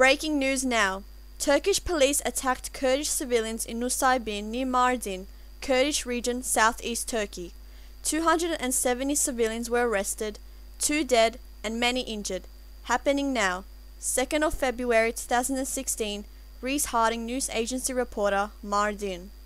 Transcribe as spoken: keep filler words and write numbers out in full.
Breaking news now. Turkish police attacked Kurdish civilians in Nusaybin near Mardin, Kurdish region, southeast Turkey. two hundred seventy civilians were arrested, two dead and many injured. Happening now. second of February two thousand sixteen, Reese Harding news agency reporter, Mardin.